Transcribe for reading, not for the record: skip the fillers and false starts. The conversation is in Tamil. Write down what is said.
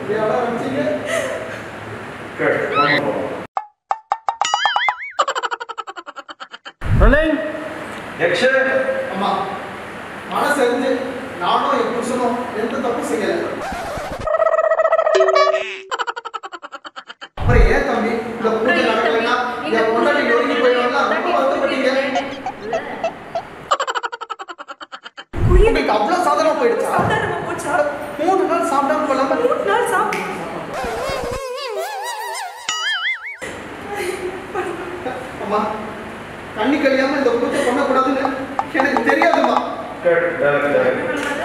எப்படியாடா வந்தீங்க ரோலிங் ஆக்ஷன் அம்மா மனசு அறிஞ்சு நானும் என் புருஷனும் எந்த தப்பு செய்யல அப்புறம் ஏன் தம்பி இந்த பூஜை நடக்கலன்னா என் பொண்டாட்டி நொறுங்கி போயிடுவாங்க ரொம்ப வருத்தப்பட்டீங்க உங்களுக்கு அவ்வளவு சாதாரணமா போயிடுச்சா 3 நாள் சாப்பிடாம போலாம 3 நாள் சாப்பிட்டு அம்மா கண்ணி கழியாம இந்த பூஜை பண்ணக்கூடாதுன்னு எனக்கு தெரியாதுமா